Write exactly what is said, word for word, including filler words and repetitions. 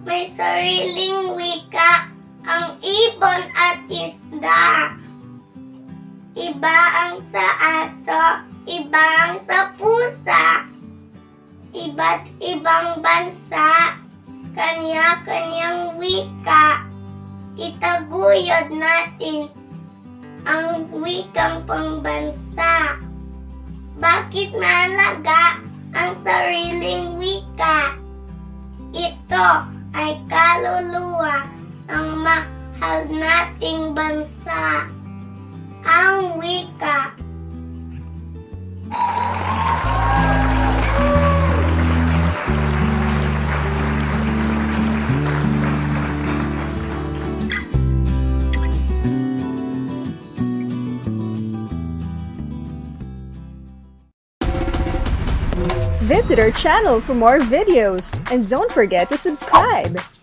may sariling wika ang ibon at isda. Iba ang sa aso, iba ang sa pusa. Iba't ibang bansa, kanya-kanyang wika. Itaguyod natin ang wikang pambansa. Bakit mahalaga ang sariling wika? Ito ay kaluluwa ng mahal nating bansa, ang wika. Visit our channel for more videos and don't forget to subscribe.